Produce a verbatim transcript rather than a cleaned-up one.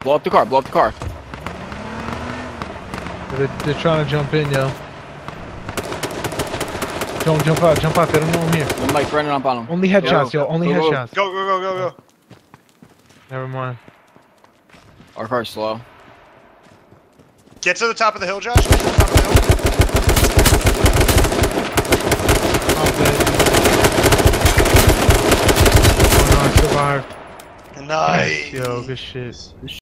Blow up the car, blow up the car. They're, they're trying to jump in, yo. Don't jump out, jump out. They don't know I'm here. One Mike's running up on him. Only headshots, Go, yo. Only go, go. headshots. Go, go, go, go, go. Never mind. Our car's slow. Get to the top of the hill, Josh. Get to the top of the hill. Oh, no, I survived. Nice. Yo, good shit.